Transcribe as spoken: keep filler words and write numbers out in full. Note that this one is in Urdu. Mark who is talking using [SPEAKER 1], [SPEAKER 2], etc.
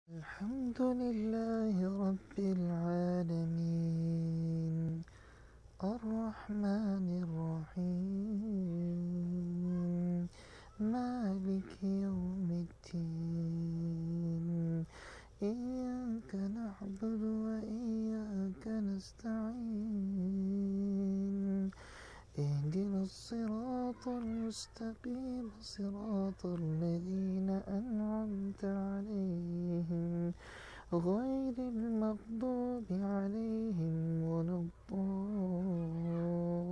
[SPEAKER 1] الحمد لله رب العالمين الرحمن الرحيم مالك يوم الدين إياك نعبد وإياك نستعين اهدنا الصراط المستقيم صراط الذين أنعمت عليهم غير المغضوب عليهم ولا الضالين